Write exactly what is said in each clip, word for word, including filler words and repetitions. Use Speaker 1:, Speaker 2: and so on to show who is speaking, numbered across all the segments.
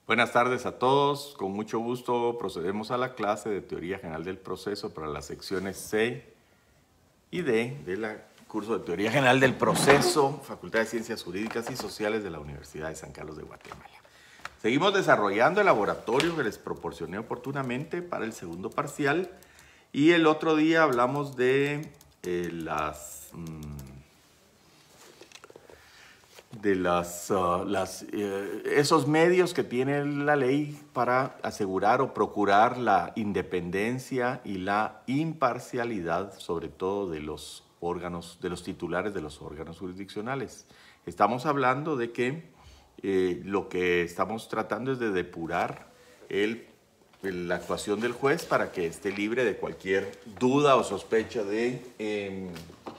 Speaker 1: Buenas tardes a todos. Con mucho gusto procedemos a la clase de Teoría General del Proceso para las secciones C y D del curso de Teoría General del Proceso, Facultad de Ciencias Jurídicas y Sociales de la Universidad de San Carlos de Guatemala. Seguimos desarrollando el laboratorio que les proporcioné oportunamente para el segundo parcial y el otro día hablamos de eh, las... Mmm, de las, uh, las, eh, esos medios que tiene la ley para asegurar o procurar la independencia y la imparcialidad, sobre todo de los órganos, de los titulares de los órganos jurisdiccionales. Estamos hablando de que eh, lo que estamos tratando es de depurar el, la actuación del juez para que esté libre de cualquier duda o sospecha de... Eh,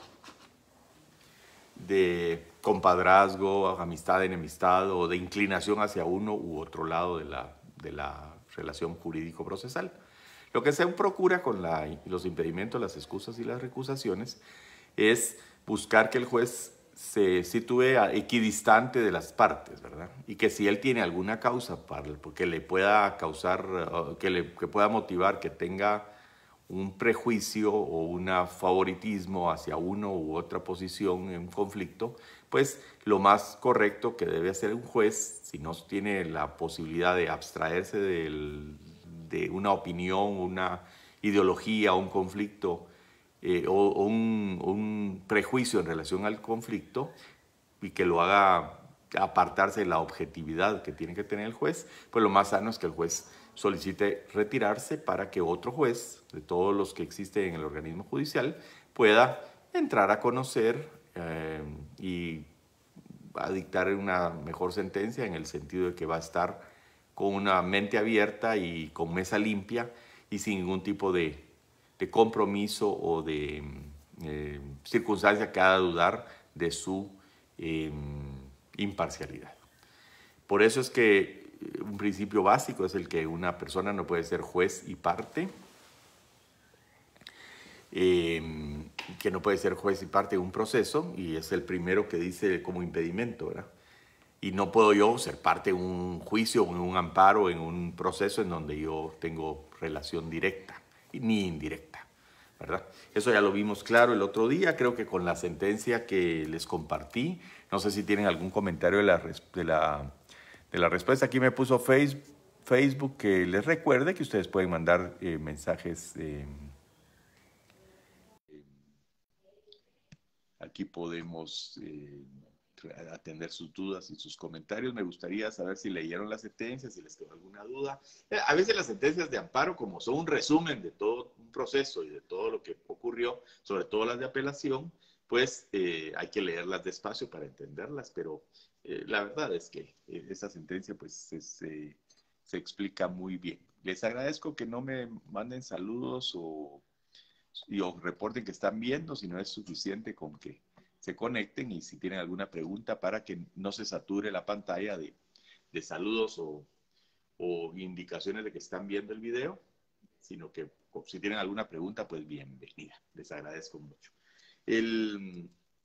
Speaker 1: de compadrazgo, amistad, enemistad o de inclinación hacia uno u otro lado de la, de la relación jurídico-procesal. Lo que se procura con la, los impedimentos, las excusas y las recusaciones es buscar que el juez se sitúe equidistante de las partes, ¿verdad? Y que si él tiene alguna causa para, que le pueda causar, que, le, que pueda motivar que tenga un prejuicio o un favoritismo hacia uno u otra posición en un conflicto, pues lo más correcto que debe hacer un juez, si no tiene la posibilidad de abstraerse del, de una opinión, una ideología, un conflicto eh, o, o, un, un prejuicio en relación al conflicto y que lo haga apartarse de la objetividad que tiene que tener el juez, pues lo más sano es que el juez solicite retirarse para que otro juez, de todos los que existen en el organismo judicial, pueda entrar a conocer eh, y a dictar una mejor sentencia en el sentido de que va a estar con una mente abierta y con mesa limpia y sin ningún tipo de, de compromiso o de eh, circunstancia que haga dudar de su eh, imparcialidad. Por eso es que un principio básico es el que una persona no puede ser juez y parte, eh, que no puede ser juez y parte de un proceso, y es el primero que dice como impedimento, ¿verdad? Y no puedo yo ser parte de un juicio, en un amparo, en un proceso en donde yo tengo relación directa ni indirecta, ¿verdad? Eso ya lo vimos claro el otro día, creo que con la sentencia que les compartí. No sé si tienen algún comentario de la, de la, de la respuesta. Aquí me puso Facebook, Facebook que les recuerde que ustedes pueden mandar eh, mensajes. Eh, aquí podemos eh, atender sus dudas y sus comentarios. Me gustaría saber si leyeron la sentencia, si les quedó alguna duda. A veces las sentencias de amparo, como son un resumen de todo un proceso y de todo lo que ocurrió, sobre todo las de apelación, pues eh, hay que leerlas despacio para entenderlas, pero eh, la verdad es que eh, esa sentencia pues es, eh, se explica muy bien. Les agradezco que no me manden saludos o, y, o reporten que están viendo, si no es suficiente con que se conecten y si tienen alguna pregunta para que no se sature la pantalla de, de saludos o, o indicaciones de que están viendo el video, sino que si tienen alguna pregunta, pues bienvenida. Les agradezco mucho. El,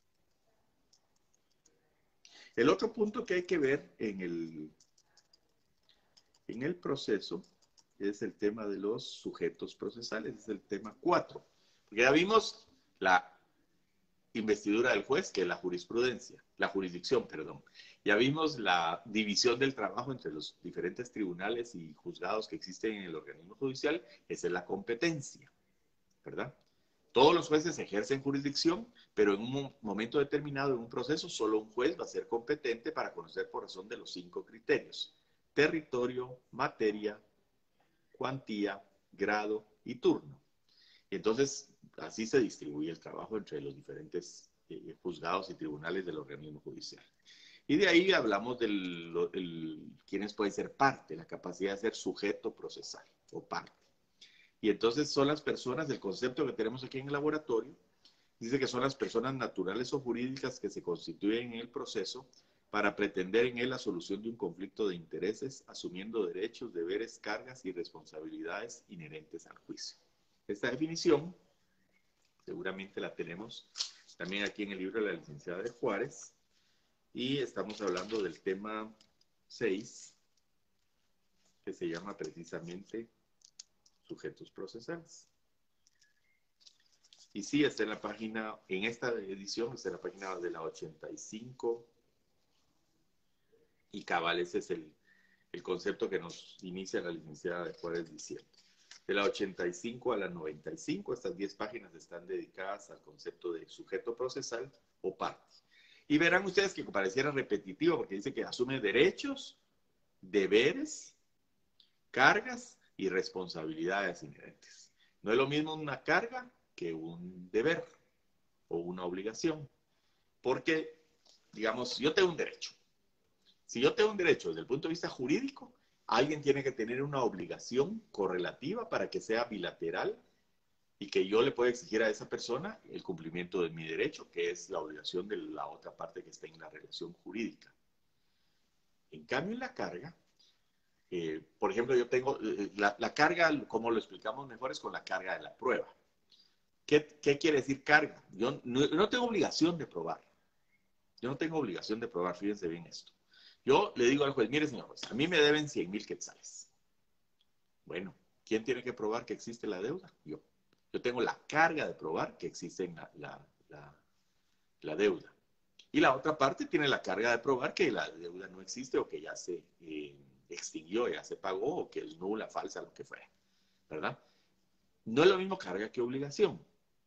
Speaker 1: el otro punto que hay que ver en el, en el proceso es el tema de los sujetos procesales, es el tema cuatro. Porque ya vimos la investidura del juez, que es la jurisprudencia, la jurisdicción, perdón. Ya vimos la división del trabajo entre los diferentes tribunales y juzgados que existen en el organismo judicial, esa es la competencia, ¿verdad? Todos los jueces ejercen jurisdicción, pero en un momento determinado, en un proceso, solo un juez va a ser competente para conocer por razón de los cinco criterios: territorio, materia, cuantía, grado y turno. Y entonces, así se distribuye el trabajo entre los diferentes eh, juzgados y tribunales del organismo judicial. Y de ahí hablamos de quiénes pueden ser parte, la capacidad de ser sujeto procesal o parte. Y entonces son las personas, el concepto que tenemos aquí en el laboratorio, dice que son las personas naturales o jurídicas que se constituyen en el proceso para pretender en él la solución de un conflicto de intereses, asumiendo derechos, deberes, cargas y responsabilidades inherentes al juicio. Esta definición seguramente la tenemos también aquí en el libro de la licenciada de Juárez, y estamos hablando del tema seis, que se llama precisamente sujetos procesales. Y sí, está en la página, en esta edición, está en la página de la ochenta y cinco, y cabal, ese es el, el concepto que nos inicia la licenciada de Juárez diciendo. De la ochenta y cinco a la noventa y cinco, estas diez páginas están dedicadas al concepto de sujeto procesal o parte. Y verán ustedes que pareciera repetitivo porque dice que asume derechos, deberes, cargas y responsabilidades inherentes. No es lo mismo una carga que un deber o una obligación. Porque, digamos, yo tengo un derecho. Si yo tengo un derecho desde el punto de vista jurídico, alguien tiene que tener una obligación correlativa para que sea bilateral y que yo le pueda exigir a esa persona el cumplimiento de mi derecho, que es la obligación de la otra parte que está en la relación jurídica. En cambio, en la carga, eh, por ejemplo, yo tengo eh, la, la carga, como lo explicamos mejor, es con la carga de la prueba. ¿Qué, qué quiere decir carga? Yo no, no tengo obligación de probar. Yo no tengo obligación de probar, fíjense bien esto. Yo le digo al juez, mire señor juez, a mí me deben cien mil quetzales. Bueno, ¿quién tiene que probar que existe la deuda? Yo. Yo tengo la carga de probar que existe la, la, la, la deuda. Y la otra parte tiene la carga de probar que la deuda no existe o que ya se eh, extinguió, ya se pagó o que es nula, falsa, lo que fuera. ¿Verdad? No es lo mismo carga que obligación.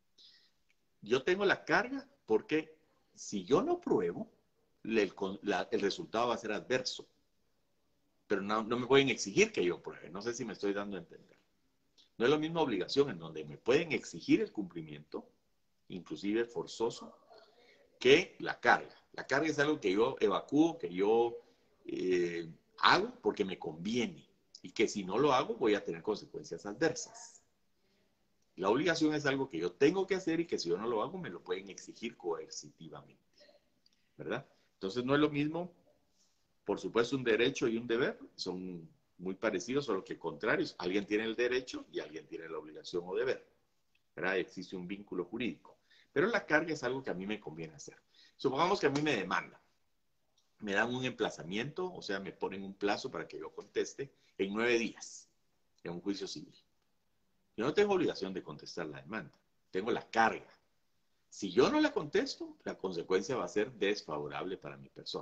Speaker 1: Yo tengo la carga porque si yo no pruebo, el, la, el resultado va a ser adverso. Pero no, no me pueden exigir que yo pruebe. No sé si me estoy dando a entender. No es la misma obligación en donde me pueden exigir el cumplimiento, inclusive forzoso, que la carga. La carga es algo que yo evacúo, que yo eh, hago porque me conviene y que si no lo hago voy a tener consecuencias adversas. La obligación es algo que yo tengo que hacer y que si yo no lo hago me lo pueden exigir coercitivamente, ¿verdad? Entonces no es lo mismo, por supuesto, un derecho y un deber son muy parecidos, solo que contrarios. Alguien tiene el derecho y alguien tiene la obligación o deber, ¿verdad? Existe un vínculo jurídico. Pero la carga es algo que a mí me conviene hacer. Supongamos que a mí me demandan, me dan un emplazamiento, o sea, me ponen un plazo para que yo conteste en nueve días en un juicio civil. Yo no tengo obligación de contestar la demanda, tengo la carga. Si yo no la contesto, la consecuencia va a ser desfavorable para mi persona.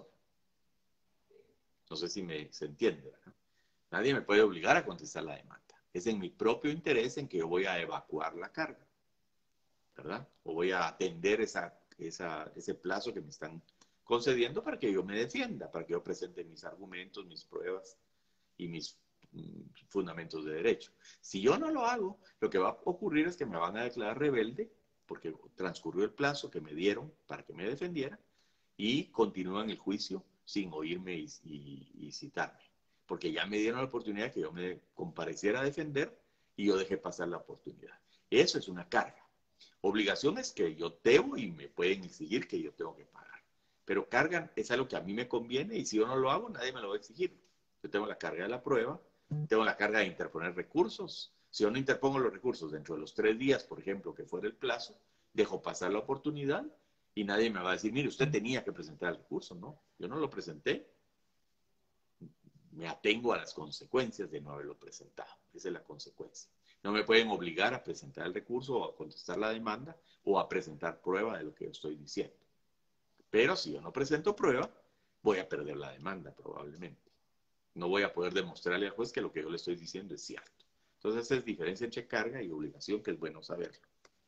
Speaker 1: No sé si me, se entiende, ¿verdad? Nadie me puede obligar a contestar la demanda. Es en mi propio interés en que yo voy a evacuar la carga, ¿verdad? O voy a atender esa, esa, ese plazo que me están concediendo para que yo me defienda, para que yo presente mis argumentos, mis pruebas y mis mm, fundamentos de derecho. Si yo no lo hago, lo que va a ocurrir es que me van a declarar rebelde porque transcurrió el plazo que me dieron para que me defendiera y continúan el juicio sin oírme y, y, y citarme. Porque ya me dieron la oportunidad que yo me compareciera a defender y yo dejé pasar la oportunidad. Eso es una carga. Obligaciones que yo debo y me pueden exigir que yo tengo que pagar. Pero carga es algo que a mí me conviene y si yo no lo hago, nadie me lo va a exigir. Yo tengo la carga de la prueba, tengo la carga de interponer recursos. Si yo no interpongo los recursos dentro de los tres días, por ejemplo, que fuera el plazo, dejo pasar la oportunidad y nadie me va a decir, mire, usted tenía que presentar el recurso. No, yo no lo presenté. Me atengo a las consecuencias de no haberlo presentado. Esa es la consecuencia. No me pueden obligar a presentar el recurso o a contestar la demanda o a presentar prueba de lo que yo estoy diciendo. Pero si yo no presento prueba, voy a perder la demanda probablemente. No voy a poder demostrarle al juez que lo que yo le estoy diciendo es cierto. Entonces, esa es la diferencia entre carga y obligación, que es bueno saberlo.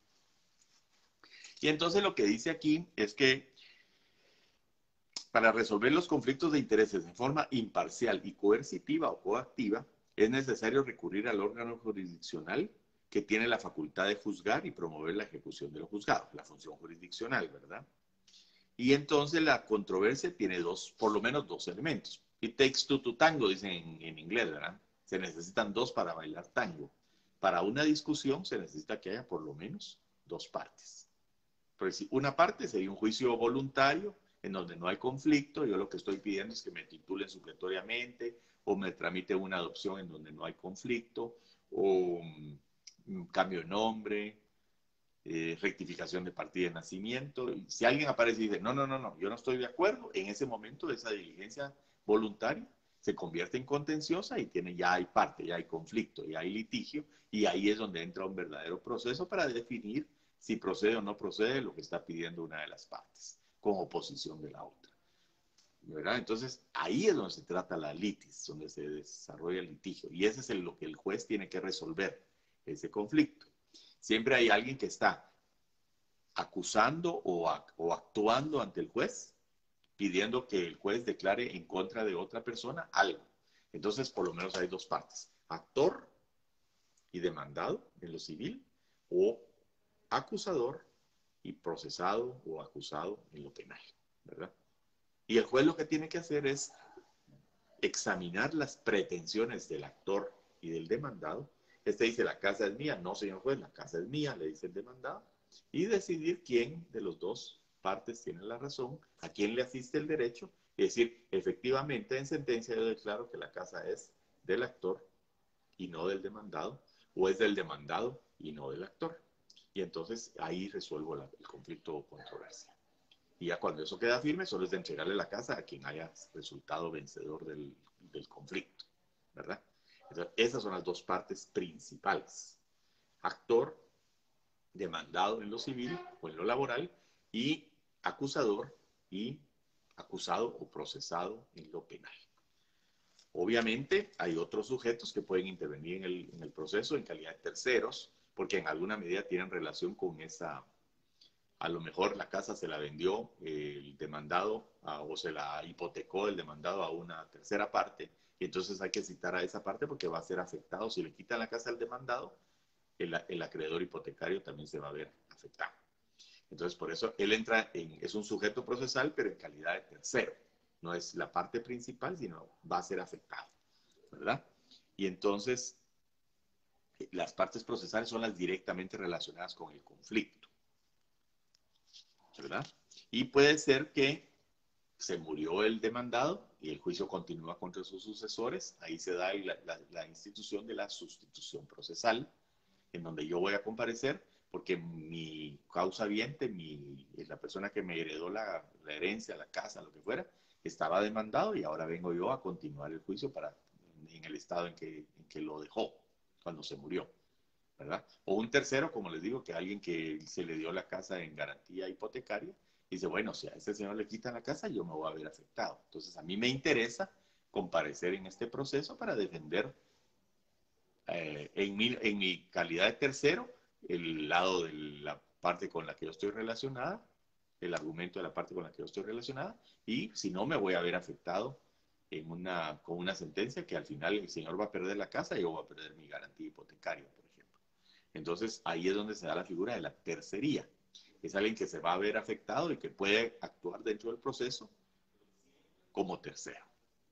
Speaker 1: Y entonces lo que dice aquí es que para resolver los conflictos de intereses de forma imparcial y coercitiva o coactiva, es necesario recurrir al órgano jurisdiccional que tiene la facultad de juzgar y promover la ejecución de lo juzgado, la función jurisdiccional, ¿verdad? Y entonces la controversia tiene dos, por lo menos dos elementos. It takes two to tango, dicen en, en inglés, ¿verdad? Se necesitan dos para bailar tango. Para una discusión se necesita que haya por lo menos dos partes. Porque si una parte sería un juicio voluntario, en donde no hay conflicto, yo lo que estoy pidiendo es que me titulen supletoriamente o me tramite una adopción en donde no hay conflicto o un cambio de nombre, eh, rectificación de partida de nacimiento. Y si alguien aparece y dice, no, no, no, no, yo no estoy de acuerdo, en ese momento esa diligencia voluntaria se convierte en contenciosa y tiene, ya hay parte, ya hay conflicto, ya hay litigio, y ahí es donde entra un verdadero proceso para definir si procede o no procede lo que está pidiendo una de las partes, con oposición de la otra. ¿Verdad? Entonces, ahí es donde se trata la litis, donde se desarrolla el litigio, y ese es el, lo que el juez tiene que resolver, ese conflicto. Siempre hay alguien que está acusando o, o actuando ante el juez, pidiendo que el juez declare en contra de otra persona algo. Entonces, por lo menos hay dos partes, actor y demandado en lo civil, o acusador y procesado o acusado en lo penal, ¿verdad? Y el juez lo que tiene que hacer es examinar las pretensiones del actor y del demandado. Este dice, la casa es mía. No, señor juez, la casa es mía, le dice el demandado. Y decidir quién de los dos partes tiene la razón, a quién le asiste el derecho. Es decir, efectivamente, en sentencia yo declaro que la casa es del actor y no del demandado, o es del demandado y no del actor. Y entonces ahí resuelvo la, el conflicto o controversia. Y ya cuando eso queda firme, solo es de entregarle la casa a quien haya resultado vencedor del, del conflicto, ¿verdad? Entonces, esas son las dos partes principales. Actor, demandado en lo civil o en lo laboral, y acusador y acusado o procesado en lo penal. Obviamente, hay otros sujetos que pueden intervenir en el, en el proceso en calidad de terceros, porque en alguna medida tienen relación con esa... A lo mejor la casa se la vendió el demandado a, o se la hipotecó el demandado a una tercera parte, y entonces hay que citar a esa parte porque va a ser afectado. Si le quitan la casa al demandado, el, el acreedor hipotecario también se va a ver afectado. Entonces, por eso él entra en, es un sujeto procesal, pero en calidad de tercero. No es la parte principal, sino va a ser afectado, ¿verdad? Y entonces, las partes procesales son las directamente relacionadas con el conflicto, ¿verdad? Y puede ser que se murió el demandado y el juicio continúa contra sus sucesores. Ahí se da la, la, la institución de la sustitución procesal, en donde yo voy a comparecer porque mi causa viente, mi, la persona que me heredó la, la herencia, la casa, lo que fuera, estaba demandado, y ahora vengo yo a continuar el juicio para, en el estado en que, en que lo dejó cuando se murió, ¿verdad? O un tercero, como les digo, que alguien que se le dio la casa en garantía hipotecaria, dice, bueno, si a ese señor le quitan la casa, yo me voy a ver afectado. Entonces, a mí me interesa comparecer en este proceso para defender, eh, en, mi, en mi calidad de tercero, el lado de la parte con la que yo estoy relacionada, el argumento de la parte con la que yo estoy relacionada, y si no, me voy a ver afectado en una, con una sentencia que al final el señor va a perder la casa y yo voy a perder mi garantía hipotecaria, por ejemplo. Entonces, ahí es donde se da la figura de la tercería. Es alguien que se va a ver afectado y que puede actuar dentro del proceso como tercero.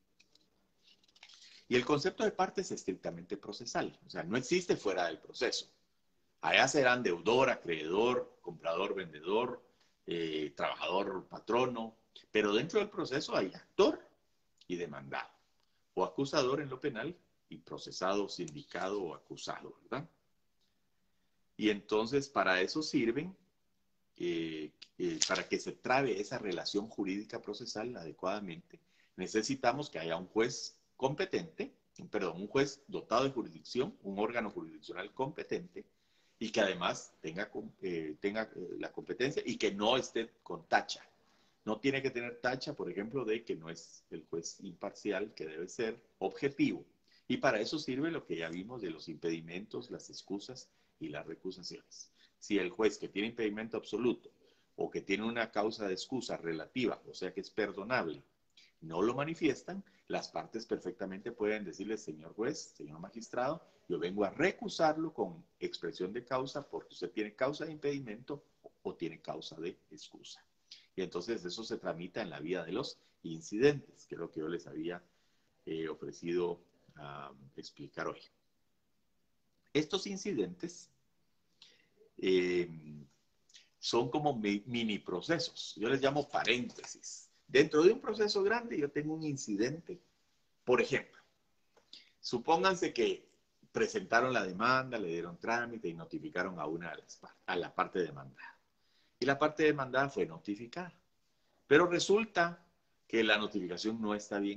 Speaker 1: Y el concepto de parte es estrictamente procesal, o sea, no existe fuera del proceso. Allá serán deudor, acreedor, comprador, vendedor, eh, trabajador, patrono, pero dentro del proceso hay actor y demandado, o acusador en lo penal y procesado, sindicado o acusado, ¿verdad? Y entonces para eso sirven, eh, eh, para que se trabe esa relación jurídica procesal adecuadamente, necesitamos que haya un juez competente, perdón, un juez dotado de jurisdicción, un órgano jurisdiccional competente, y que además tenga, eh, tenga eh, la competencia y que no esté con tacha. No tiene que tener tacha, por ejemplo, de que no es el juez imparcial, que debe ser objetivo. Y para eso sirve lo que ya vimos de los impedimentos, las excusas y las recusaciones. Si el juez que tiene impedimento absoluto o que tiene una causa de excusa relativa, o sea que es perdonable, no lo manifiestan, las partes perfectamente pueden decirle, señor juez, señor magistrado, yo vengo a recusarlo con expresión de causa porque usted tiene causa de impedimento o tiene causa de excusa. Y entonces eso se tramita en la vía de los incidentes, que es lo que yo les había eh, ofrecido uh, explicar hoy. Estos incidentes eh, son como mi, mini procesos, yo les llamo paréntesis. Dentro de un proceso grande yo tengo un incidente. Por ejemplo, supónganse que presentaron la demanda, le dieron trámite y notificaron a una de las partes, a la parte demandada. Y la parte demandada fue notificada. Pero resulta que la notificación no está bien hecha.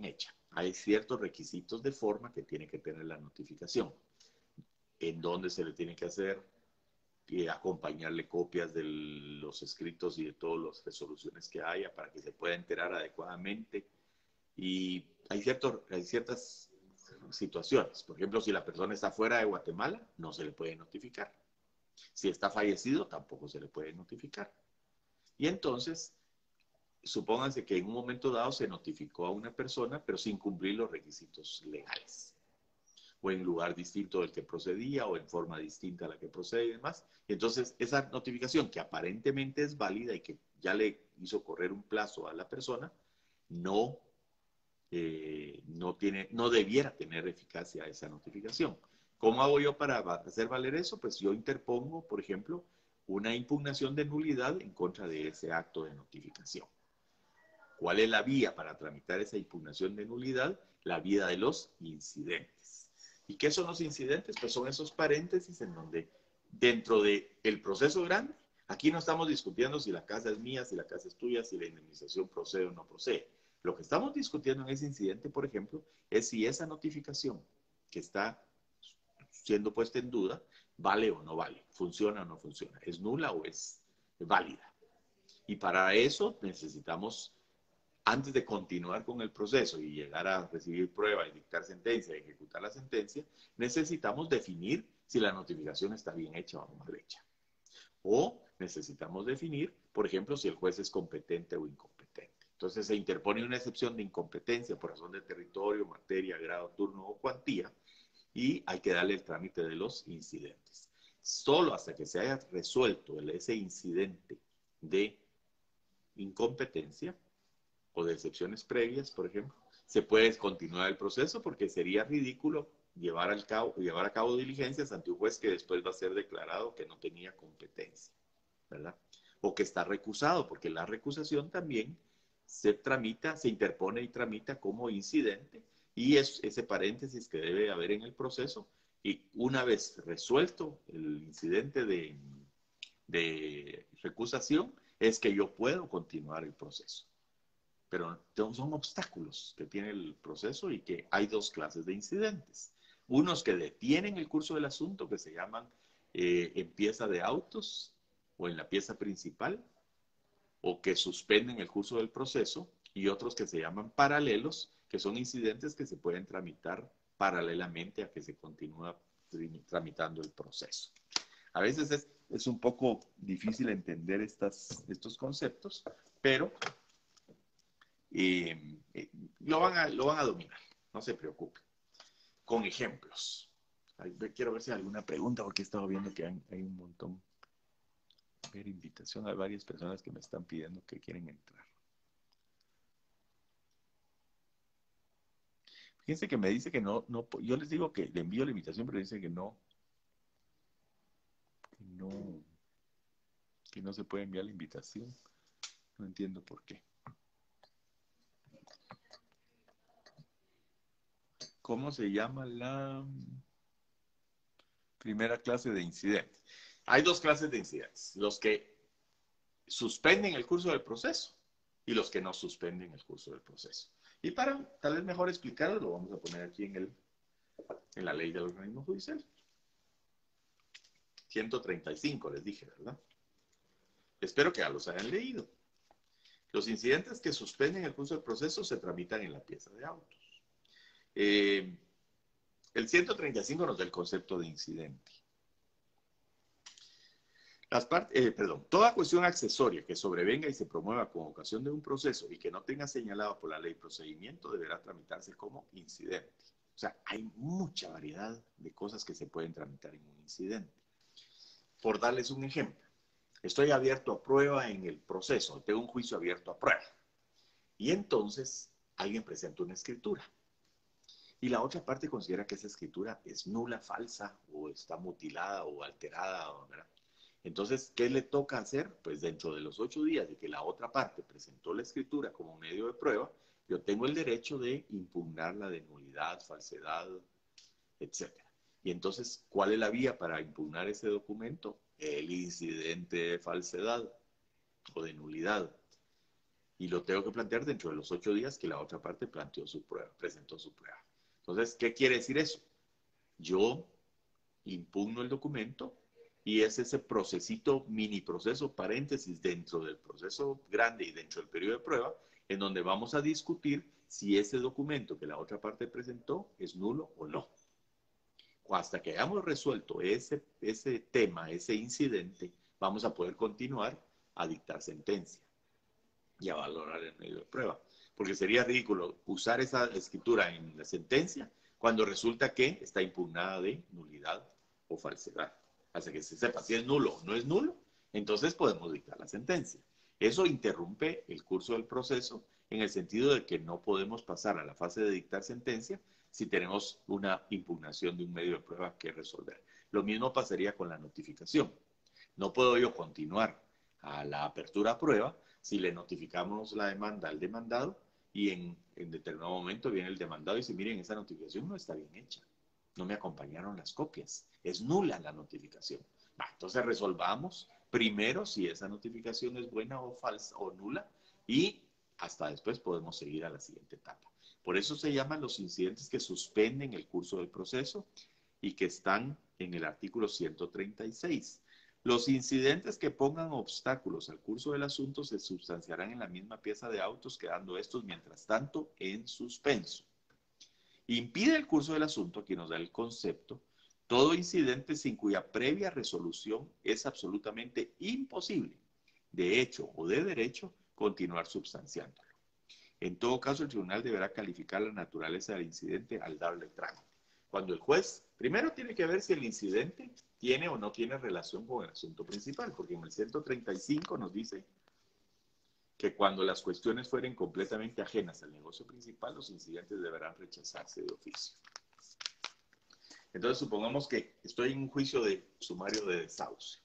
Speaker 1: hay ciertos requisitos de forma que tiene que tener la notificación. En dónde se le tiene que hacer, y acompañarle copias de los escritos y de todas las resoluciones que haya para que se pueda enterar adecuadamente. Y hay, ciertos, hay ciertas situaciones. Por ejemplo, si la persona está fuera de Guatemala, no se le puede notificar. Si está fallecido, tampoco se le puede notificar. Y entonces, supónganse que en un momento dado se notificó a una persona, pero sin cumplir los requisitos legales, o en lugar distinto del que procedía, o en forma distinta a la que procede y demás. Entonces, esa notificación, que aparentemente es válida y que ya le hizo correr un plazo a la persona, no, eh, no, tiene, no debiera tener eficacia esa notificación. ¿Cómo hago yo para hacer valer eso? Pues yo interpongo, por ejemplo, una impugnación de nulidad en contra de ese acto de notificación. ¿Cuál es la vía para tramitar esa impugnación de nulidad? La vía de los incidentes. ¿Y qué son los incidentes? Pues son esos paréntesis en donde dentro del proceso grande, aquí no estamos discutiendo si la casa es mía, si la casa es tuya, si la indemnización procede o no procede. Lo que estamos discutiendo en ese incidente, por ejemplo, es si esa notificación que está siendo puesta en duda vale o no vale, funciona o no funciona, es nula o es válida. Y para eso necesitamos, antes de continuar con el proceso y llegar a recibir prueba y dictar sentencia y ejecutar la sentencia, necesitamos definir si la notificación está bien hecha o mal hecha. O necesitamos definir, por ejemplo, si el juez es competente o incompetente. Entonces se interpone una excepción de incompetencia por razón de territorio, materia, grado, turno o cuantía, y hay que darle el trámite de los incidentes. Solo hasta que se haya resuelto ese incidente de incompetencia o de excepciones previas, por ejemplo, se puede continuar el proceso, porque sería ridículo llevar, al cabo, llevar a cabo diligencias ante un juez que después va a ser declarado que no tenía competencia, ¿verdad? O que está recusado, porque la recusación también se tramita, se interpone y tramita como incidente, y es ese paréntesis que debe haber en el proceso. Y una vez resuelto el incidente de, de recusación, es que yo puedo continuar el proceso. Pero son obstáculos que tiene el proceso, y que hay dos clases de incidentes. Unos que detienen el curso del asunto, que se llaman eh, en pieza de autos o en la pieza principal, o que suspenden el curso del proceso, y otros que se llaman paralelos, que son incidentes que se pueden tramitar paralelamente a que se continúa tramitando el proceso. A veces es, es un poco difícil entender estas, estos conceptos, pero eh, eh, lo, van a, lo van a dominar, no se preocupen. Con ejemplos. Ay, quiero ver si hay alguna pregunta, porque he estado viendo que hay, hay un montón. Ver invitación a varias personas que me están pidiendo que quieren entrar. Fíjense que me dice que no, no, yo les digo que le envío la invitación, pero dice que no, que no, que no se puede enviar la invitación. No entiendo por qué. ¿Cómo se llama la primera clase de incidentes? Hay dos clases de incidentes: los que suspenden el curso del proceso y los que no suspenden el curso del proceso. Y para tal vez mejor explicarlo, lo vamos a poner aquí en, el, en la ley del organismo judicial. ciento treinta y cinco les dije, ¿verdad? Espero que ya los hayan leído. Los incidentes que suspenden el curso del proceso se tramitan en la pieza de autos. Eh, el ciento treinta y cinco nos da el concepto de incidente. Las part eh, perdón, toda cuestión accesoria que sobrevenga y se promueva con ocasión de un proceso y que no tenga señalado por la ley procedimiento deberá tramitarse como incidente. O sea, hay mucha variedad de cosas que se pueden tramitar en un incidente. Por darles un ejemplo, estoy abierto a prueba en el proceso, tengo un juicio abierto a prueba, y entonces alguien presenta una escritura y la otra parte considera que esa escritura es nula, falsa, o está mutilada o alterada, ¿verdad? Entonces, ¿qué le toca hacer? Pues dentro de los ocho días de que la otra parte presentó la escritura como medio de prueba, yo tengo el derecho de impugnarla de nulidad, falsedad, etcétera. Y entonces, ¿cuál es la vía para impugnar ese documento? El incidente de falsedad o de nulidad. Y lo tengo que plantear dentro de los ocho días que la otra parte planteó su prueba, presentó su prueba. Entonces, ¿qué quiere decir eso? Yo impugno el documento y es ese procesito, mini proceso, paréntesis, dentro del proceso grande y dentro del periodo de prueba, en donde vamos a discutir si ese documento que la otra parte presentó es nulo o no. Hasta que hayamos resuelto ese, ese tema, ese incidente, vamos a poder continuar a dictar sentencia y a valorar el medio de prueba. Porque sería ridículo usar esa escritura en la sentencia cuando resulta que está impugnada de nulidad o falsedad. Hasta que se sepa si es nulo o no es nulo, entonces podemos dictar la sentencia. Eso interrumpe el curso del proceso en el sentido de que no podemos pasar a la fase de dictar sentencia si tenemos una impugnación de un medio de prueba que resolver. Lo mismo pasaría con la notificación. No puedo yo continuar a la apertura a prueba si le notificamos la demanda al demandado y en, en determinado momento viene el demandado y dice, miren, esa notificación no está bien hecha. No me acompañaron las copias. Es nula la notificación. Va, entonces resolvamos primero si esa notificación es buena o falsa o nula y hasta después podemos seguir a la siguiente etapa. Por eso se llaman los incidentes que suspenden el curso del proceso y que están en el artículo ciento treinta y seis. Los incidentes que pongan obstáculos al curso del asunto se sustanciarán en la misma pieza de autos, quedando estos, mientras tanto, en suspenso. Impide el curso del asunto, aquí nos da el concepto, todo incidente sin cuya previa resolución es absolutamente imposible, de hecho o de derecho, continuar substanciándolo. En todo caso, el tribunal deberá calificar la naturaleza del incidente al darle trámite. Cuando el juez, primero tiene que ver si el incidente tiene o no tiene relación con el asunto principal, porque en el ciento treinta y cinco nos dice que cuando las cuestiones fueren completamente ajenas al negocio principal, los incidentes deberán rechazarse de oficio. Entonces, supongamos que estoy en un juicio de sumario de desahucio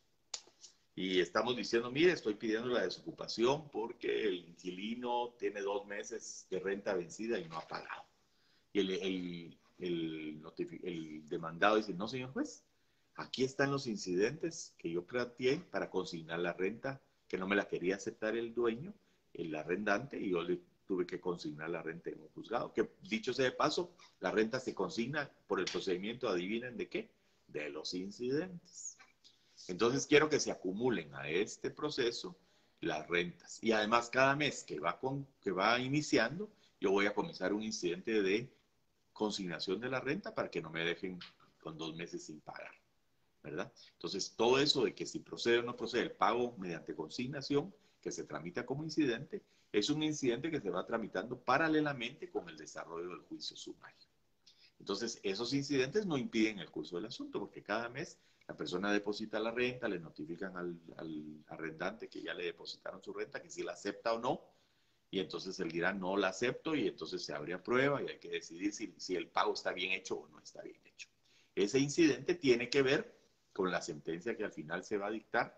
Speaker 1: y estamos diciendo, mire, estoy pidiendo la desocupación porque el inquilino tiene dos meses de renta vencida y no ha pagado. Y el, el, el, el demandado dice, no, señor juez, aquí están los incidentes que yo planteé para consignar la renta, que no me la quería aceptar el dueño, el arrendante, y yo le tuve que consignar la renta en un juzgado. Que dicho sea de paso, la renta se consigna por el procedimiento, adivinen de qué, de los incidentes. Entonces quiero que se acumulen a este proceso las rentas. Y además cada mes que va, con, que va iniciando, yo voy a comenzar un incidente de consignación de la renta para que no me dejen con dos meses sin pagar, ¿verdad? Entonces, todo eso de que si procede o no procede el pago mediante consignación, que se tramita como incidente, es un incidente que se va tramitando paralelamente con el desarrollo del juicio sumario. Entonces, esos incidentes no impiden el curso del asunto, porque cada mes la persona deposita la renta, le notifican al, al arrendante que ya le depositaron su renta, que si la acepta o no, y entonces él dirá no la acepto y entonces se abre a prueba y hay que decidir si, si el pago está bien hecho o no está bien hecho. Ese incidente tiene que ver con la sentencia que al final se va a dictar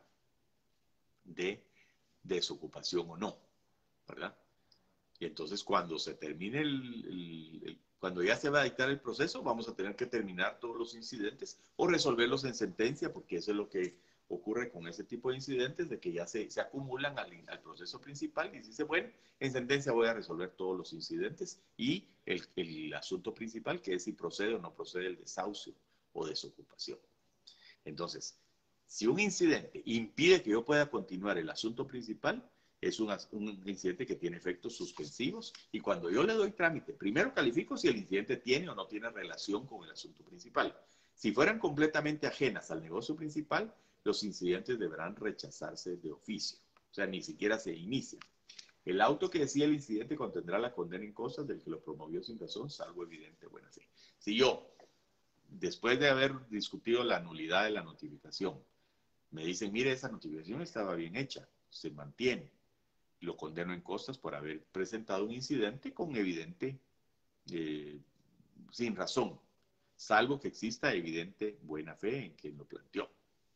Speaker 1: de desocupación o no, ¿verdad? Y entonces cuando se termine el, el, el, cuando ya se va a dictar el proceso, vamos a tener que terminar todos los incidentes o resolverlos en sentencia, porque eso es lo que ocurre con ese tipo de incidentes, de que ya se, se acumulan al, al proceso principal y dice, bueno, en sentencia voy a resolver todos los incidentes y el, el asunto principal, que es si procede o no procede el desahucio o desocupación. Entonces, si un incidente impide que yo pueda continuar el asunto principal, es un, un, incidente que tiene efectos suspensivos y cuando yo le doy trámite, primero califico si el incidente tiene o no tiene relación con el asunto principal. Si fueran completamente ajenas al negocio principal, los incidentes deberán rechazarse de oficio, o sea, ni siquiera se inician. El auto que decía el incidente contendrá la condena en cosas del que lo promovió sin razón, salvo evidente buena fe. Si yo, después de haber discutido la nulidad de la notificación, me dicen, mire, esa notificación estaba bien hecha, se mantiene, lo condeno en costas por haber presentado un incidente con evidente, eh, sin razón, salvo que exista evidente buena fe en quien lo planteó.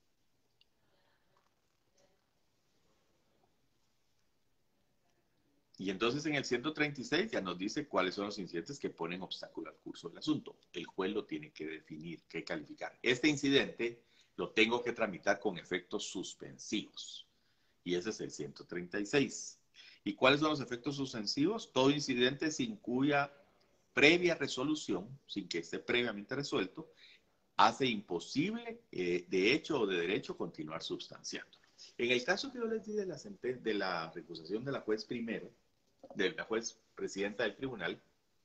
Speaker 1: Y entonces en el ciento treinta y seis ya nos dice cuáles son los incidentes que ponen obstáculo al curso del asunto. El juez lo tiene que definir, que calificar. Este incidente lo tengo que tramitar con efectos suspensivos. Y ese es el ciento treinta y seis. ¿Y cuáles son los efectos suspensivos? Todo incidente sin cuya previa resolución, sin que esté previamente resuelto, hace imposible, eh, de hecho o de derecho, continuar substanciando. En el caso que yo les di de la, de la recusación de la juez primero, de la juez presidenta del tribunal,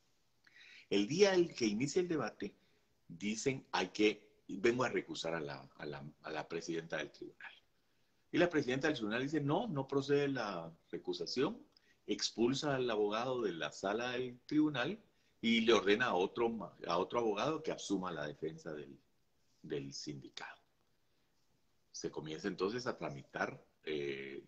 Speaker 1: el día en que inicia el debate, dicen, hay que, vengo a recusar a la, a la, a la presidenta del tribunal. Y la presidenta del tribunal dice, no, no procede la recusación, expulsa al abogado de la sala del tribunal y le ordena a otro, a otro abogado que asuma la defensa del, del sindicado. Se comienza entonces a tramitar eh,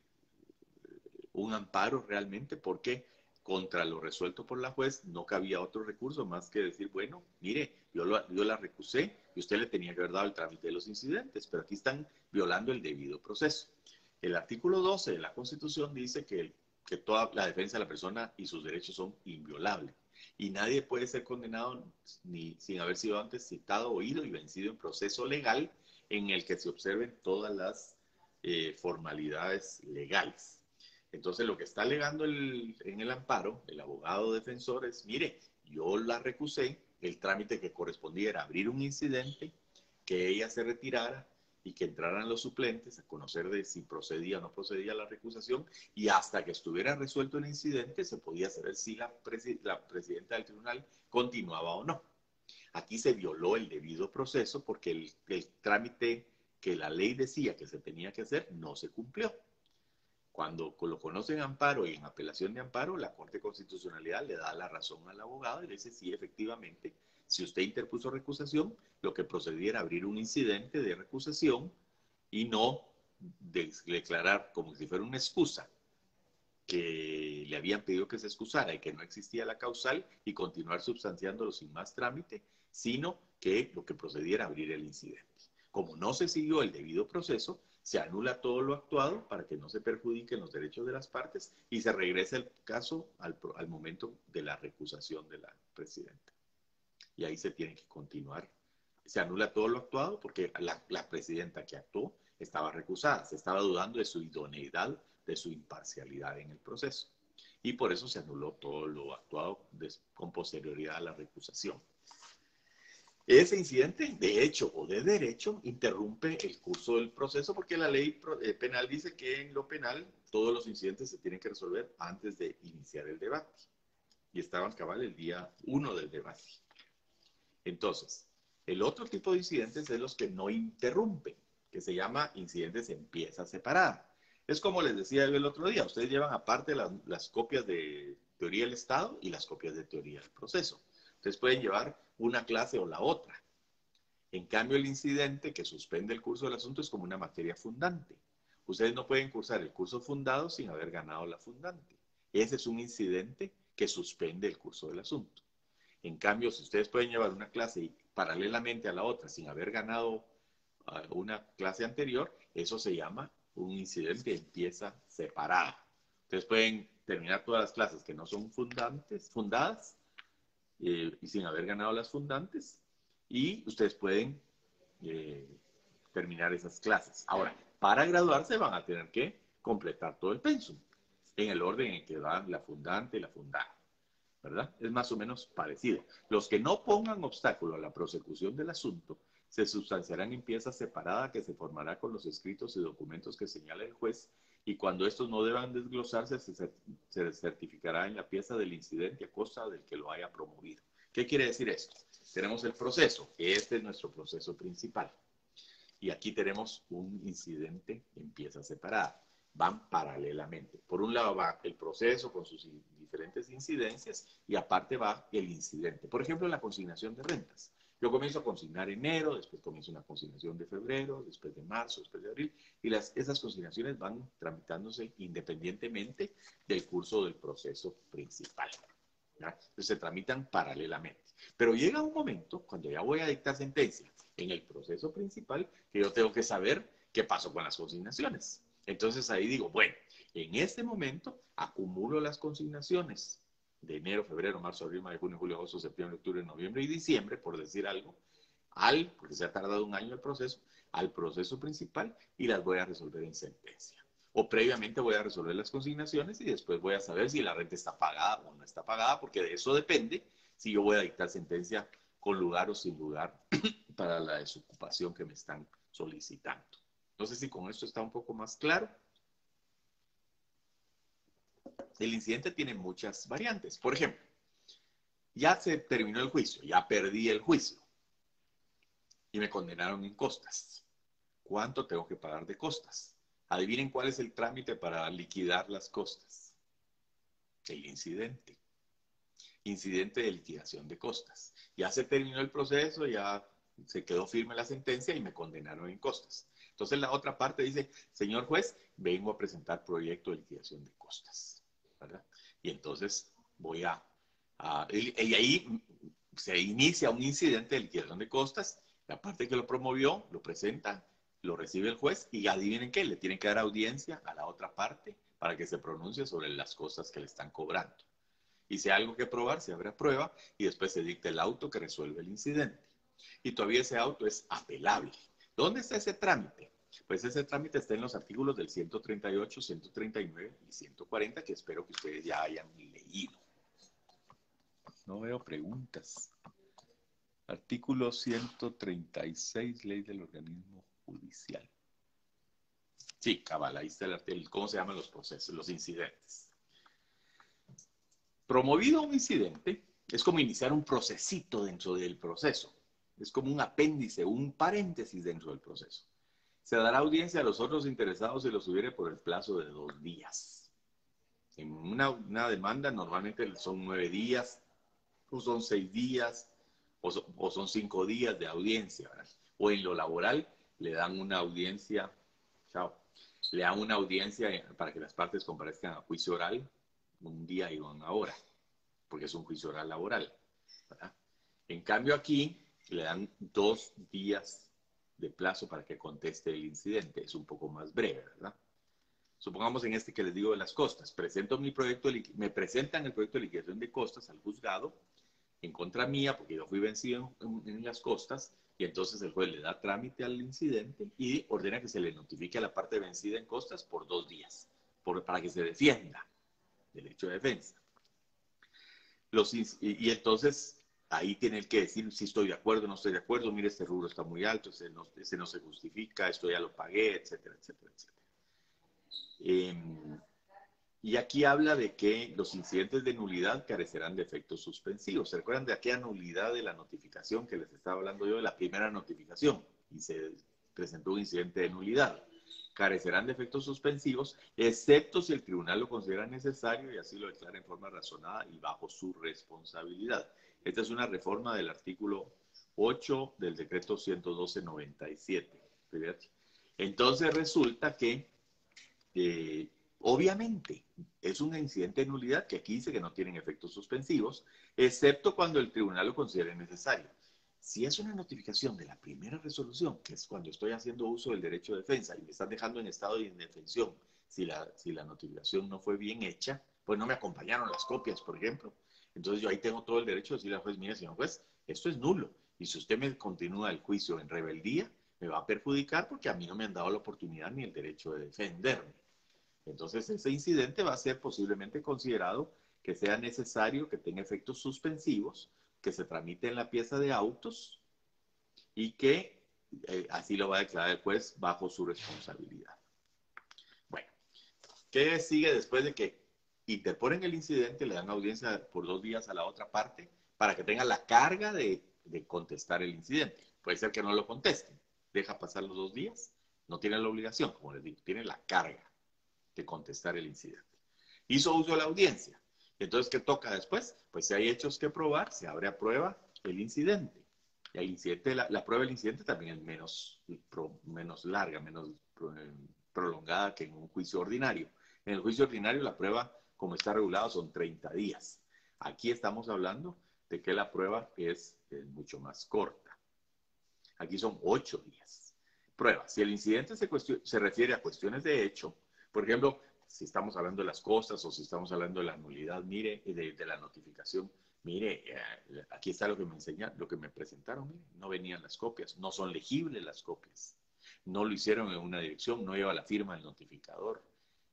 Speaker 1: un amparo realmente porque contra lo resuelto por la juez no cabía otro recurso más que decir, bueno, mire, yo, lo, yo la recusé y usted le tenía que haber dado el trámite de los incidentes, pero aquí están violando el debido proceso. El artículo doce de la Constitución dice que, que toda la defensa de la persona y sus derechos son inviolables y nadie puede ser condenado ni sin haber sido antes citado, oído y vencido en proceso legal en el que se observen todas las eh, formalidades legales. Entonces, lo que está alegando el, en el amparo, el abogado defensor es, mire, yo la recusé, el trámite que correspondía era abrir un incidente, que ella se retirara y que entraran los suplentes a conocer de si procedía o no procedía la recusación, y hasta que estuviera resuelto el incidente se podía saber si la, presi la presidenta del tribunal continuaba o no. Aquí se violó el debido proceso porque el, el trámite que la ley decía que se tenía que hacer no se cumplió. Cuando lo conoce en amparo y en apelación de amparo, la Corte de Constitucionalidad le da la razón al abogado y le dice, sí, efectivamente, si usted interpuso recusación, lo que procedía era abrir un incidente de recusación y no de declarar como si fuera una excusa que le habían pedido que se excusara y que no existía la causal y continuar substanciándolo sin más trámite, sino que lo que procedía era abrir el incidente. Como no se siguió el debido proceso, se anula todo lo actuado para que no se perjudiquen los derechos de las partes y se regresa el caso al, al momento de la recusación de la presidenta. Y ahí se tiene que continuar. Se anula todo lo actuado porque la, la presidenta que actuó estaba recusada, se estaba dudando de su idoneidad, de su imparcialidad en el proceso. Y por eso se anuló todo lo actuado de, con posterioridad a la recusación. Ese incidente, de hecho o de derecho, interrumpe el curso del proceso porque la ley penal dice que en lo penal todos los incidentes se tienen que resolver antes de iniciar el debate. Y estaban cabal el día uno del debate. Entonces, el otro tipo de incidentes es los que no interrumpen, que se llama incidentes en pieza separada. Es como les decía yo el otro día, ustedes llevan aparte las, las copias de teoría del Estado y las copias de teoría del proceso. Ustedes pueden llevar una clase o la otra. En cambio, el incidente que suspende el curso del asunto es como una materia fundante. Ustedes no pueden cursar el curso fundado sin haber ganado la fundante. Ese es un incidente que suspende el curso del asunto. En cambio, si ustedes pueden llevar una clase paralelamente a la otra sin haber ganado uh, una clase anterior, eso se llama un incidente en pieza separada. Ustedes pueden terminar todas las clases que no son fundantes, fundadas eh, y sin haber ganado las fundantes, y ustedes pueden eh, terminar esas clases. Ahora, para graduarse van a tener que completar todo el pensum en el orden en que va la fundante y la fundada, ¿verdad? Es más o menos parecido. Los que no pongan obstáculo a la prosecución del asunto se sustanciarán en pieza separada que se formará con los escritos y documentos que señala el juez, y cuando estos no deban desglosarse se, se certificará en la pieza del incidente a costa del que lo haya promovido. ¿Qué quiere decir esto? Tenemos el proceso, este es nuestro proceso principal, y aquí tenemos un incidente en pieza separada. Van paralelamente. Por un lado va el proceso con sus diferentes incidencias y aparte va el incidente. Por ejemplo, la consignación de rentas. Yo comienzo a consignar enero, después comienzo una consignación de febrero, después de marzo, después de abril, y las, esas consignaciones van tramitándose independientemente del curso del proceso principal. ¿Ya? Entonces se tramitan paralelamente. Pero llega un momento, cuando ya voy a dictar sentencia en el proceso principal, que yo tengo que saber qué pasó con las consignaciones. Entonces ahí digo, bueno, en este momento acumulo las consignaciones de enero, febrero, marzo, abril, mayo, junio, julio, agosto, septiembre, octubre, noviembre y diciembre, por decir algo, al, porque se ha tardado un año el proceso, al proceso principal, y las voy a resolver en sentencia. O previamente voy a resolver las consignaciones y después voy a saber si la renta está pagada o no está pagada, porque de eso depende si yo voy a dictar sentencia con lugar o sin lugar para la desocupación que me están solicitando. No sé si con esto está un poco más claro. El incidente tiene muchas variantes. Por ejemplo, ya se terminó el juicio, ya perdí el juicio y me condenaron en costas. ¿Cuánto tengo que pagar de costas? Adivinen cuál es el trámite para liquidar las costas. El incidente. Incidente de liquidación de costas. Ya se terminó el proceso, ya se quedó firme la sentencia y me condenaron en costas. Entonces la otra parte dice, señor juez, vengo a presentar proyecto de liquidación de costas, ¿verdad? Y entonces voy a, a y, y ahí se inicia un incidente de liquidación de costas, la parte que lo promovió lo presenta, lo recibe el juez y adivinen qué, le tienen que dar audiencia a la otra parte para que se pronuncie sobre las cosas que le están cobrando. Y si hay algo que probar, se abre a prueba y después se dicta el auto que resuelve el incidente. Y todavía ese auto es apelable. ¿Dónde está ese trámite? Pues ese trámite está en los artículos del ciento treinta y ocho, ciento treinta y nueve y ciento cuarenta, que espero que ustedes ya hayan leído. No veo preguntas. Artículo ciento treinta y seis, ley del organismo judicial. Sí, cabal, ahí está el artículo. ¿Cómo se llaman los procesos, los incidentes? Promovido un incidente es como iniciar un procesito dentro del proceso. Es como un apéndice, un paréntesis dentro del proceso. Se dará audiencia a los otros interesados si los hubiere por el plazo de dos días. En una, una demanda normalmente son nueve días, o son seis días, o son, o son cinco días de audiencia, ¿verdad? O en lo laboral le dan una audiencia, chao, le dan una audiencia para que las partes comparezcan a juicio oral un día y una hora, porque es un juicio oral laboral, ¿verdad? En cambio aquí le dan dos días de plazo para que conteste el incidente. Es un poco más breve, ¿verdad? Supongamos en este que les digo de las costas. Presento mi proyecto de me presentan el proyecto de liquidación de costas al juzgado en contra mía, porque yo fui vencido en, en, en las costas, y entonces el juez le da trámite al incidente y ordena que se le notifique a la parte vencida en costas por dos días, por, para que se defienda derecho de defensa. Los, y, y entonces ahí tiene que decir si estoy de acuerdo o no estoy de acuerdo, mire, este rubro está muy alto, ese no, ese no se justifica, esto ya lo pagué, etcétera, etcétera, etcétera. Eh, y aquí habla de que los incidentes de nulidad carecerán de efectos suspensivos. ¿Se recuerdan de aquella nulidad de la notificación que les estaba hablando yo, de la primera notificación? Y se presentó un incidente de nulidad. Carecerán de efectos suspensivos, excepto si el tribunal lo considera necesario y así lo declara en forma razonada y bajo su responsabilidad. Esta es una reforma del artículo ocho del decreto ciento doce noventa y siete. Entonces resulta que, eh, obviamente, es un incidente de nulidad que aquí dice que no tienen efectos suspensivos, excepto cuando el tribunal lo considere necesario. Si es una notificación de la primera resolución, que es cuando estoy haciendo uso del derecho de defensa y me están dejando en estado de indefensión, si la, si la notificación no fue bien hecha, pues no me acompañaron las copias, por ejemplo. Entonces yo ahí tengo todo el derecho de decirle al juez, mire, señor juez, esto es nulo. Y si usted me continúa el juicio en rebeldía, me va a perjudicar porque a mí no me han dado la oportunidad ni el derecho de defenderme. Entonces ese incidente va a ser posiblemente considerado que sea necesario que tenga efectos suspensivos, que se tramite en la pieza de autos y que eh, así lo va a declarar el juez bajo su responsabilidad. Bueno, ¿qué sigue después de que interponen el incidente, le dan audiencia por dos días a la otra parte para que tenga la carga de, de contestar el incidente? Puede ser que no lo contesten, deja pasar los dos días, no tiene la obligación, como les digo, tiene la carga de contestar el incidente. Hizo uso de la audiencia. Entonces, ¿qué toca después? Pues si hay hechos que probar, se abre a prueba el incidente. Y el incidente, la, la prueba del incidente también es menos, pro, menos larga, menos pro, eh, prolongada que en un juicio ordinario. En el juicio ordinario la prueba, como está regulado, son treinta días. Aquí estamos hablando de que la prueba es, es mucho más corta. Aquí son ocho días. Prueba, si el incidente se, se refiere a cuestiones de hecho, por ejemplo, si estamos hablando de las costas o si estamos hablando de la nulidad, mire, de, de la notificación, mire, eh, aquí está lo que me enseñaron, lo que me presentaron, mire, no venían las copias, no son legibles las copias, no lo hicieron en una dirección, no lleva la firma del notificador,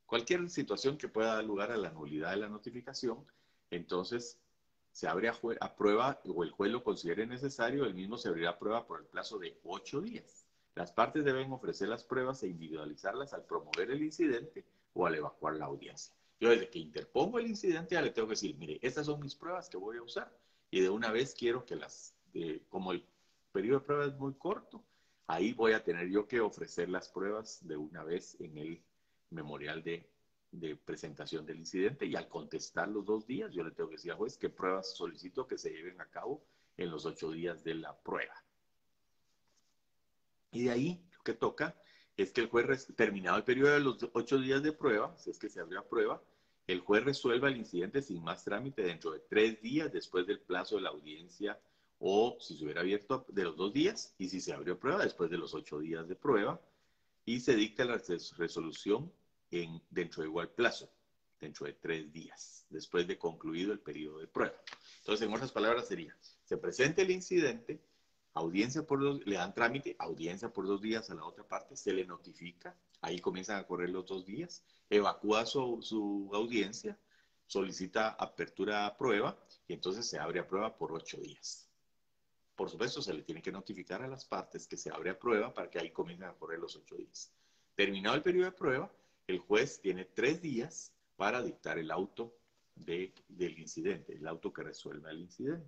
Speaker 1: cualquier situación que pueda dar lugar a la nulidad de la notificación, entonces se abre a, a prueba o el juez lo considere necesario, el mismo se abrirá a prueba por el plazo de ocho días. Las partes deben ofrecer las pruebas e individualizarlas al promover el incidente o al evacuar la audiencia. Yo desde que interpongo el incidente ya le tengo que decir, mire, estas son mis pruebas que voy a usar y de una vez quiero que las, eh, como el periodo de prueba es muy corto, ahí voy a tener yo que ofrecer las pruebas de una vez en el memorial de, de presentación del incidente y al contestar los dos días yo le tengo que decir al juez qué pruebas solicito que se lleven a cabo en los ocho días de la prueba. Y de ahí lo que toca es que el juez, terminado el periodo de los ocho días de prueba, si es que se abrió a prueba, el juez resuelva el incidente sin más trámite dentro de tres días después del plazo de la audiencia o si se hubiera abierto de los dos días y si se abrió prueba después de los ocho días de prueba y se dicta la resolución en, dentro de igual plazo, dentro de tres días después de concluido el periodo de prueba. Entonces, en otras palabras sería, se presenta el incidente, audiencia por dos, le dan trámite, audiencia por dos días a la otra parte, se le notifica, ahí comienzan a correr los dos días, evacúa su, su audiencia, solicita apertura a prueba y entonces se abre a prueba por ocho días. Por supuesto, se le tiene que notificar a las partes que se abre a prueba para que ahí comiencen a correr los ocho días. Terminado el periodo de prueba, el juez tiene tres días para dictar el auto de, del incidente, el auto que resuelva el incidente.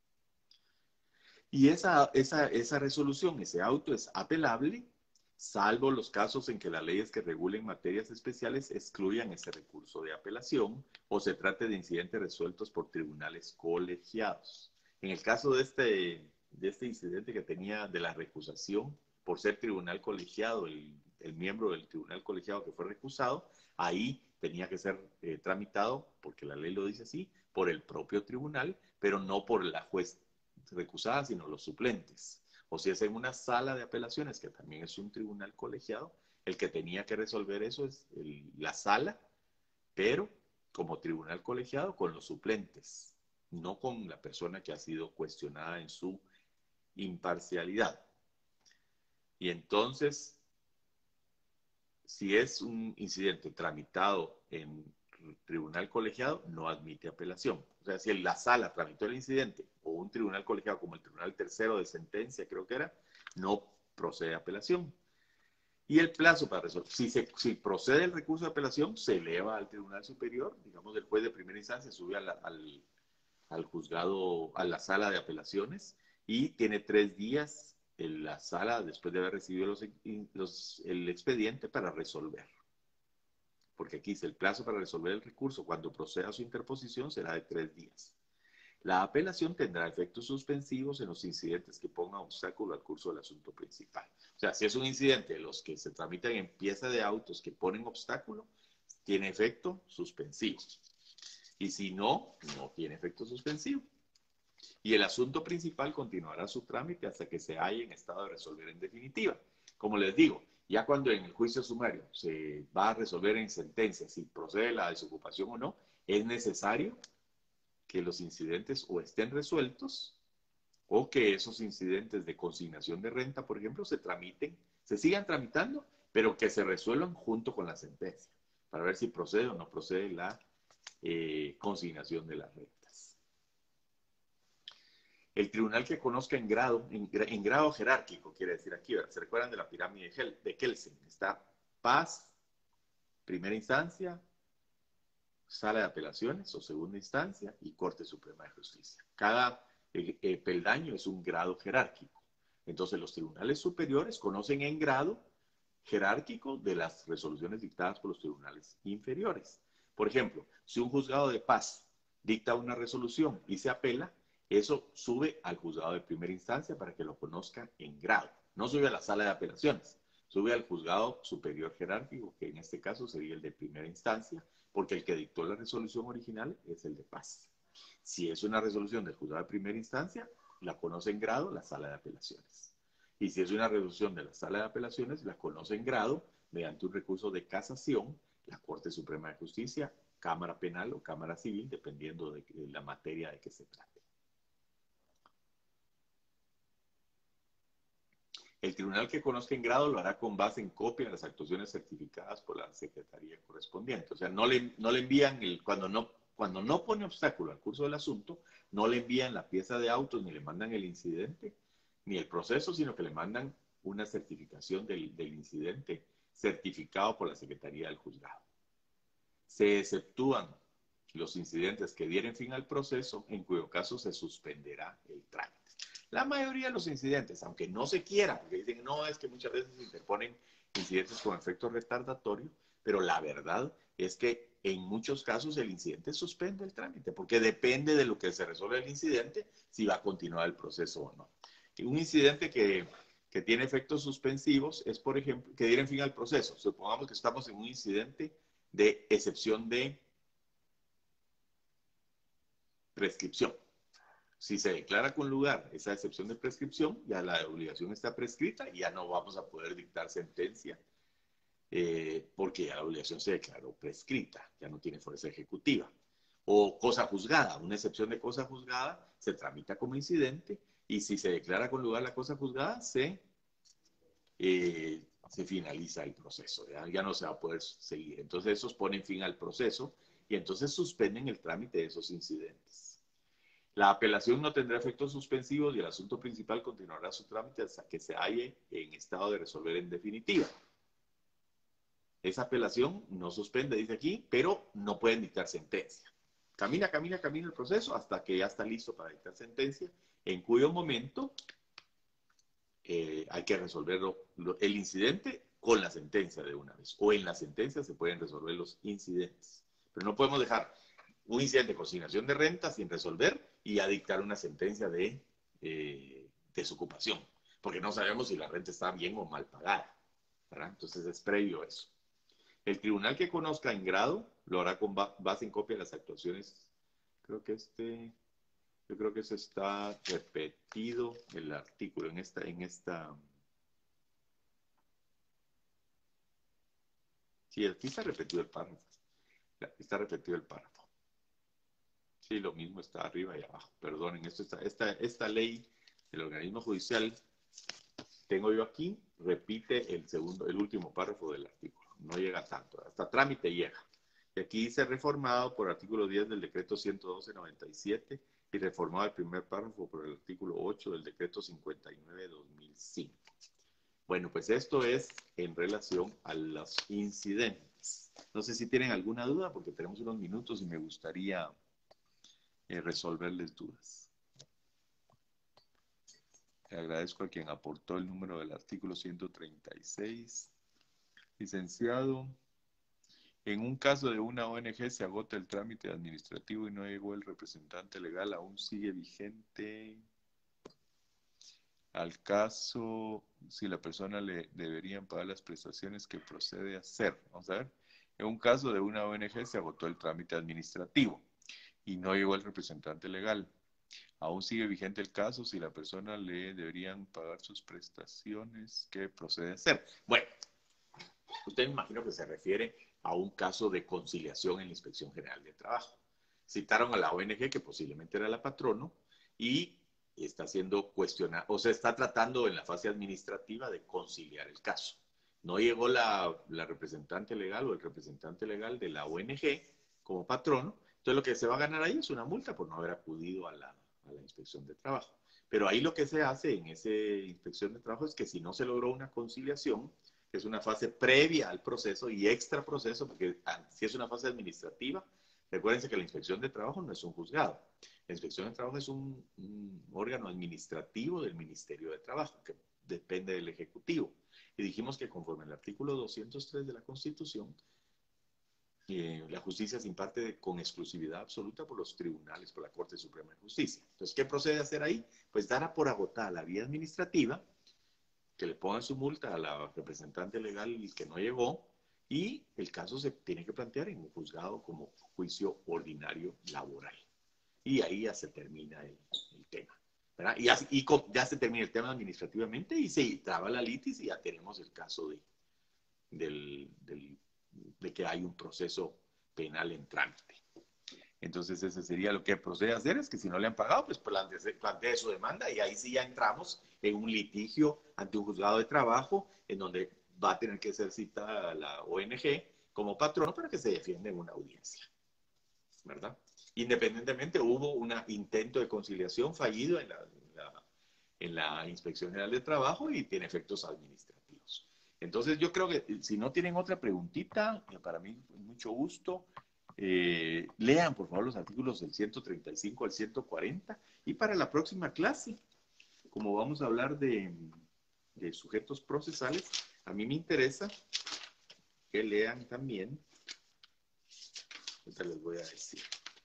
Speaker 1: Y esa, esa, esa resolución, ese auto es apelable, salvo los casos en que las leyes que regulen materias especiales excluyan ese recurso de apelación o se trate de incidentes resueltos por tribunales colegiados. En el caso de este, de este incidente que tenía de la recusación, por ser tribunal colegiado, el, el miembro del tribunal colegiado que fue recusado, ahí tenía que ser eh, tramitado, porque la ley lo dice así, por el propio tribunal, pero no por la juez recusada, sino los suplentes. O si es en una sala de apelaciones, que también es un tribunal colegiado, el que tenía que resolver eso es el, la sala, pero como tribunal colegiado con los suplentes, no con la persona que ha sido cuestionada en su imparcialidad. Y entonces, si es un incidente tramitado en tribunal colegiado, no admite apelación. O sea, si la sala tramitó el incidente o un tribunal colegiado como el tribunal tercero de sentencia, creo que era, no procede a apelación. Y el plazo para resolver, si, se, si procede el recurso de apelación, se eleva al tribunal superior, digamos, el juez de primera instancia sube a la, al, al juzgado, a la sala de apelaciones y tiene tres días en la sala después de haber recibido los, los, el expediente para resolver. Porque aquí dice el plazo para resolver el recurso cuando proceda a su interposición será de tres días. La apelación tendrá efectos suspensivos en los incidentes que pongan obstáculo al curso del asunto principal. O sea, si es un incidente de los que se tramitan en pieza de autos que ponen obstáculo, tiene efecto suspensivo. Y si no, no tiene efecto suspensivo. Y el asunto principal continuará su trámite hasta que se haya en estado de resolver en definitiva. Como les digo, ya cuando en el juicio sumario se va a resolver en sentencia si procede la desocupación o no, es necesario que los incidentes o estén resueltos o que esos incidentes de consignación de renta, por ejemplo, se tramiten, se sigan tramitando, pero que se resuelvan junto con la sentencia, para ver si procede o no procede la eh, consignación de las rentas. El tribunal que conozca en grado, en, en grado jerárquico, quiere decir aquí, ¿verdad? ¿Se recuerdan de la pirámide de Kelsen? Está paz, primera instancia, sala de apelaciones o segunda instancia y Corte Suprema de Justicia. Cada eh, eh, peldaño es un grado jerárquico. Entonces los tribunales superiores conocen en grado jerárquico de las resoluciones dictadas por los tribunales inferiores. Por ejemplo, si un juzgado de paz dicta una resolución y se apela, eso sube al juzgado de primera instancia para que lo conozca en grado. No sube a la sala de apelaciones, sube al juzgado superior jerárquico, que en este caso sería el de primera instancia, porque el que dictó la resolución original es el de paz. Si es una resolución del juzgado de primera instancia, la conoce en grado la sala de apelaciones. Y si es una resolución de la sala de apelaciones, la conoce en grado mediante un recurso de casación, la Corte Suprema de Justicia, Cámara Penal o Cámara Civil, dependiendo de la materia de que se trate. El tribunal que conozca en grado lo hará con base en copia de las actuaciones certificadas por la secretaría correspondiente. O sea, no le, no le envían, el, cuando, no, cuando no pone obstáculo al curso del asunto, no le envían la pieza de autos, ni le mandan el incidente, ni el proceso, sino que le mandan una certificación del, del incidente certificado por la secretaría del juzgado. Se exceptúan los incidentes que dieren fin al proceso, en cuyo caso se suspenderá el trámite. La mayoría de los incidentes, aunque no se quiera, porque dicen, no, es que muchas veces se interponen incidentes con efecto retardatorio, pero la verdad es que en muchos casos el incidente suspende el trámite, porque depende de lo que se resuelve el incidente, si va a continuar el proceso o no. Un incidente que, que tiene efectos suspensivos es, por ejemplo, que dieren fin al proceso. Supongamos que estamos en un incidente de excepción de prescripción. Si se declara con lugar esa excepción de prescripción, ya la obligación está prescrita y ya no vamos a poder dictar sentencia eh, porque ya la obligación se declaró prescrita, ya no tiene fuerza ejecutiva. O cosa juzgada, una excepción de cosa juzgada se tramita como incidente y si se declara con lugar la cosa juzgada, se, eh, se finaliza el proceso, ¿ya? Ya no se va a poder seguir. Entonces esos ponen fin al proceso y entonces suspenden el trámite de esos incidentes. La apelación no tendrá efectos suspensivos y el asunto principal continuará su trámite hasta que se halle en estado de resolver en definitiva. Esa apelación no suspende, dice aquí, pero no pueden dictar sentencia. Camina, camina, camina el proceso hasta que ya está listo para dictar sentencia, en cuyo momento eh, hay que resolver lo, lo, el incidente con la sentencia de una vez. O en la sentencia se pueden resolver los incidentes. Pero no podemos dejar un incidente de consignación de renta sin resolver y a dictar una sentencia de eh, desocupación, porque no sabemos si la renta está bien o mal pagada, ¿verdad? Entonces es previo eso. El tribunal que conozca en grado lo hará con base en copia de las actuaciones. Creo que este, yo creo que eso está repetido el artículo en esta, en esta. Sí, aquí está repetido el párrafo. Está repetido el párrafo. Sí, lo mismo está arriba y abajo. Perdonen, esto está, esta, esta ley del organismo judicial, tengo yo aquí, repite el segundo, el último párrafo del artículo. No llega tanto, hasta trámite llega. Y aquí dice reformado por artículo diez del decreto ciento doce noventa y siete y reformado el primer párrafo por el artículo ocho del decreto cincuenta y nueve dos mil cinco. Bueno, pues esto es en relación a los incidentes. No sé si tienen alguna duda porque tenemos unos minutos y me gustaría Eh, resolverles dudas. Le agradezco a quien aportó el número del artículo ciento treinta y seis. Licenciado, en un caso de una O N G se agota el trámite administrativo y no llegó el representante legal, aún sigue vigente al caso si la persona le deberían pagar las prestaciones que procede a hacer. Vamos a ver. En un caso de una O N G se agotó el trámite administrativo y no llegó el representante legal. Aún sigue vigente el caso si la persona le deberían pagar sus prestaciones. ¿Qué procede a hacer? Bueno, usted me imagino que se refiere a un caso de conciliación en la Inspección General de Trabajo. Citaron a la O N G, que posiblemente era la patrono, y está siendo cuestionada, o se está tratando en la fase administrativa de conciliar el caso. No llegó la, la representante legal o el representante legal de la O N G como patrono, entonces lo que se va a ganar ahí es una multa por no haber acudido a la, a la inspección de trabajo. Pero ahí lo que se hace en esa inspección de trabajo es que si no se logró una conciliación, que es una fase previa al proceso y extra proceso, porque si es una fase administrativa, recuérdense que la inspección de trabajo no es un juzgado. La inspección de trabajo es un, un órgano administrativo del Ministerio de Trabajo, que depende del Ejecutivo. Y dijimos que conforme al artículo doscientos tres de la Constitución, Eh, la justicia se imparte con exclusividad absoluta por los tribunales, por la Corte Suprema de Justicia. Entonces, ¿qué procede a hacer ahí? Pues dar por agotada la vía administrativa, que le pongan su multa a la representante legal que no llegó, y el caso se tiene que plantear en un juzgado como juicio ordinario laboral. Y ahí ya se termina el, el tema, ¿verdad? Y, así, y ya se termina el tema administrativamente y se traba la litis y ya tenemos el caso de, del, del de que hay un proceso penal en trámite. Entonces, ese sería lo que procede a hacer, es que si no le han pagado, pues plantee, plantee su demanda y ahí sí ya entramos en un litigio ante un juzgado de trabajo en donde va a tener que ser citada la O N G como patrono para que se defienda en una audiencia, ¿verdad? Independientemente, hubo un intento de conciliación fallido en la, en la, en la Inspección General de Trabajo y tiene efectos administrativos. Entonces, yo creo que si no tienen otra preguntita, para mí, mucho gusto. Eh, lean, por favor, los artículos del ciento treinta y cinco al ciento cuarenta. Y para la próxima clase, como vamos a hablar de, de sujetos procesales, a mí me interesa que lean también, ahorita les voy a decir.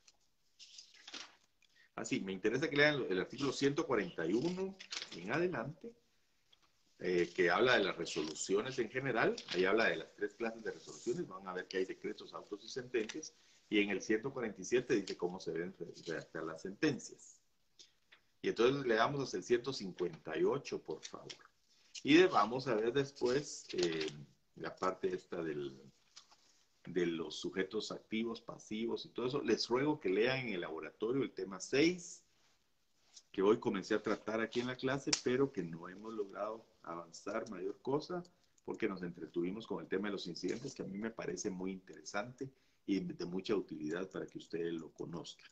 Speaker 1: Así, me interesa que lean el artículo ciento cuarenta y uno en adelante, eh, que habla de las resoluciones en general. Ahí habla de las tres clases de resoluciones. Van a ver que hay decretos, autos y sentencias. Y en el ciento cuarenta y siete dice cómo se deben redactar las sentencias. Y entonces le damos hasta el ciento cincuenta y ocho, por favor. Y vamos a ver después eh, la parte esta del, de los sujetos activos, pasivos y todo eso. Les ruego que lean en el laboratorio el tema seis, que hoy comencé a tratar aquí en la clase, pero que no hemos logrado avanzar mayor cosa porque nos entretuvimos con el tema de los incidentes, que a mí me parece muy interesante y de mucha utilidad para que ustedes lo conozcan.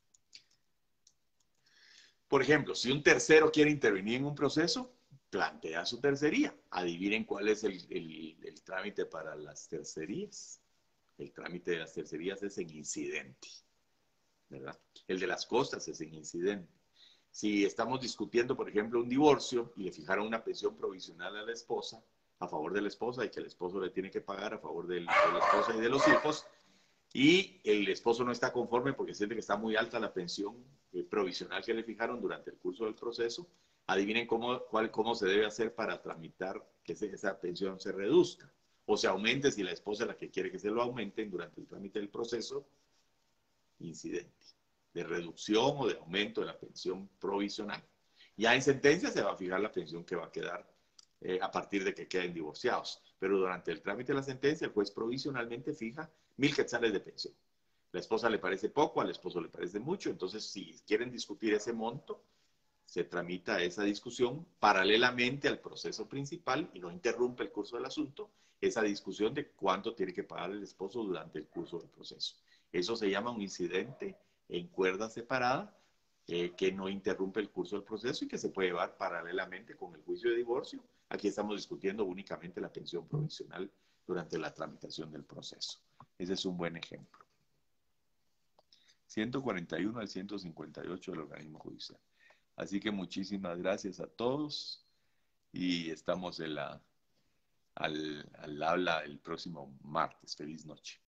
Speaker 1: Por ejemplo, si un tercero quiere intervenir en un proceso, plantea su tercería. Adivinen cuál es el, el, el trámite para las tercerías. El trámite de las tercerías es en incidente, ¿verdad? El de las costas es en incidente. Si estamos discutiendo, por ejemplo, un divorcio y le fijaron una pensión provisional a la esposa, a favor de la esposa y que el esposo le tiene que pagar a favor del, de la esposa y de los hijos, y el esposo no está conforme porque siente que está muy alta la pensión eh, provisional que le fijaron durante el curso del proceso, adivinen cómo, cuál, cómo se debe hacer para tramitar que se, esa pensión se reduzca o se aumente si la esposa es la que quiere que se lo aumenten durante el trámite del proceso. Incidente de reducción o de aumento de la pensión provisional. Ya en sentencia se va a fijar la pensión que va a quedar eh, a partir de que queden divorciados. Pero durante el trámite de la sentencia, el juez provisionalmente fija mil quetzales de pensión. La esposa le parece poco, al esposo le parece mucho, entonces si quieren discutir ese monto, se tramita esa discusión paralelamente al proceso principal y no interrumpe el curso del asunto, esa discusión de cuánto tiene que pagar el esposo durante el curso del proceso. Eso se llama un incidente en cuerda separada, eh, que no interrumpe el curso del proceso y que se puede llevar paralelamente con el juicio de divorcio. Aquí estamos discutiendo únicamente la pensión provisional durante la tramitación del proceso. Ese es un buen ejemplo. ciento cuarenta y uno al ciento cincuenta y ocho del organismo judicial. Así que muchísimas gracias a todos y estamos en la, al, al habla el próximo martes. Feliz noche.